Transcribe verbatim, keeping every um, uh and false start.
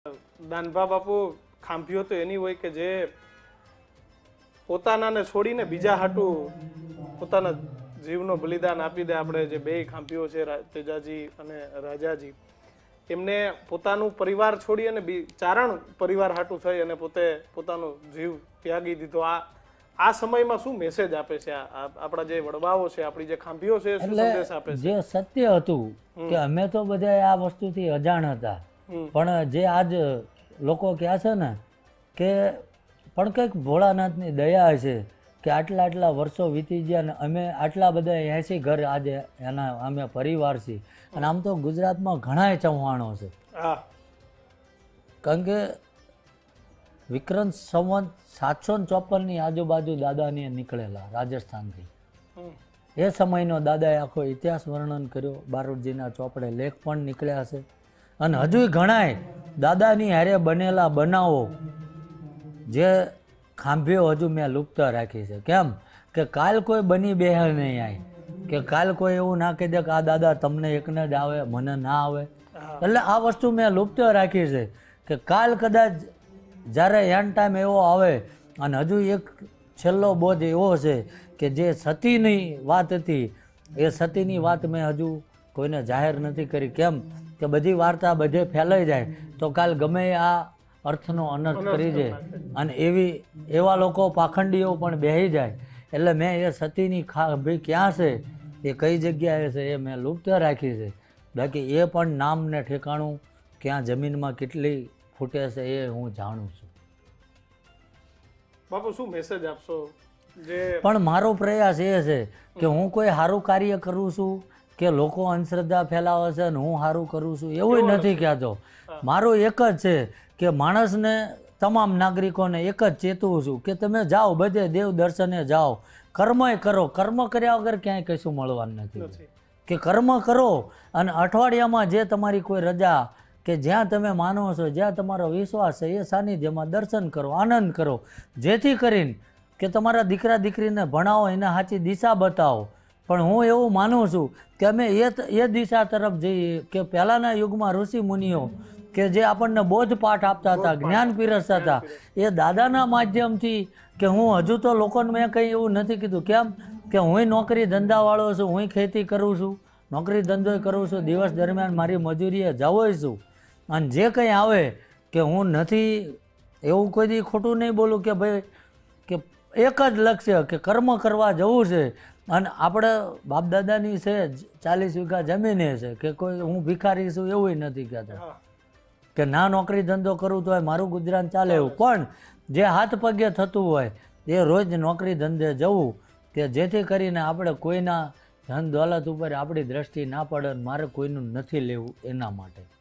દાનભા બાપુ ખાંભીઓ તો એની હોય કે જે પોતાનાને છોડીને બીજા હાટું પોતાના જીવનો બલિદાન આપી દે. આપણે જે બે ખાંભીઓ છે તેજાજી અને રાજાજી, એમને પોતાનું પરિવાર છોડી અને ચારણ પરિવાર હાટું થઈ અને પોતે પોતાનો જીવ ત્યાગી દીધો. આ આ સમયમાં શું મેસેજ આપે છે આપણા જે વડવાઓ છે, આપણી જે ખાંભીઓ છે, શું સંદેશ આપે છે? જે સત્ય હતું કે અમે તો બધા આ વસ્તુથી અજાણ હતા, પણ જે આજ લોકો કહે છે ને કે પણ કંઈક ભોળાનાથની દયા છે કે આટલા આટલા વર્ષો વીતી ગયા ને અમે આટલા બધા એસી ઘર આજે એના અમે પરિવાર છીએ. અને આમ તો ગુજરાતમાં ઘણાય ચૌહાણો છે, કારણ કે વિક્રમ સંવત સાતસો ને ચોપનની આજુબાજુ દાદાની નીકળેલા રાજસ્થાનથી. એ સમયનો દાદાએ આખો ઇતિહાસ વર્ણન કર્યો, બારોટજીના ચોપડે લેખ પણ નીકળ્યા છે. અને હજુ ઘણાય દાદાની હારે બનેલા બનાવો જે ખાંભીઓ હજુ મેં લુપ્ત રાખી છે. કેમ કે કાલ કોઈ બની બેહે નહીં આય, કે કાલ કોઈ એવું ના કહી દે કે આ દાદા તમને એકને જ આવે મને ના આવે. એટલે આ વસ્તુ મેં લુપ્ત રાખી છે કે કાલ કદાચ જ્યારે એન ટાઈમ એવો આવે. અને હજુ એક છેલ્લો બોધ એવો છે કે જે સતીની વાત હતી એ સતીની વાત મેં હજુ કોઈને જાહેર નથી કરી. કેમ કે બધી વાર્તા બધે ફેલાઈ જાય તો કાલ ગમે આ અર્થનો અનર્થ કરી જાય અને એવી એવા લોકો પાખંડીઓ પણ બેહી જાય. એટલે મેં એ સતીની ખાંભી ક્યાં છે, એ કઈ જગ્યાએ છે, એ મેં લુપ્ત રાખી છે. બાકી એ પણ નામ ને ઠેકાણું ક્યાં જમીનમાં કેટલી ફૂટે છે એ હું જાણું છું. બાપુ શું મેસેજ આપશો? જે પણ મારો પ્રયાસ એ છે કે હું કોઈ સારું કાર્ય કરું છું કે લોકો અંધશ્રદ્ધા ફેલાવે છે અને હું સારું કરું છું એવું નથી કહેતો. મારું એક જ છે કે માણસને તમામ નાગરિકોને એક જ ચેતવું છું કે તમે જાઓ બધે દેવ દર્શને જાઓ, કર્મય કરો. કર્મ કર્યા વગર ક્યાંય કશું મળવાનું નથી. કે કર્મ કરો અને અઠવાડિયામાં જે તમારી કોઈ રજા કે જ્યાં તમે માનો છો, જ્યાં તમારો વિશ્વાસ છે એ સાનિધ્યમાં દર્શન કરો, આનંદ કરો. જેથી કરીને કે તમારા દીકરા દીકરીને ભણાવો, એને સાચી દિશા બતાવો. પણ હું એવું માનું છું કે અમે એ એ દિશા તરફ જઈએ કે પહેલાંના યુગમાં ઋષિ મુનિઓ કે જે આપણને બોધ પાઠ આપતા હતા, જ્ઞાન પીરસતા હતા, એ દાદાના માધ્યમથી કે હું હજુ તો લોકોને મેં કંઈ એવું નથી કીધું. કેમ કે હું નોકરી ધંધાવાળો છું, હું ખેતી કરું છું, નોકરી ધંધો કરું છું, દિવસ દરમિયાન મારી મજૂરીએ જાઉં છું. અને જે કંઈ આવે કે હું નથી એવું કોઈ દી ખોટું નહીં બોલું કે ભાઈ કે એક જ લક્ષ્ય કે કર્મ કરવા જવું છે. અને આપણે બાપદાદાની છે ચાલીસ વીઘા જમીને છે કે કોઈ હું ભિખારી છું એવું નથી કહેતા કે ના નોકરી ધંધો કરું તો મારું ગુજરાન ચાલે એવું. પણ જે હાથ પગે થતું હોય એ રોજ નોકરી ધંધે જવું કે જેથી કરીને આપણે કોઈના ધન દોલત ઉપર આપણી દ્રષ્ટિ ના પડે, મારે કોઈનું નથી લેવું એના માટે.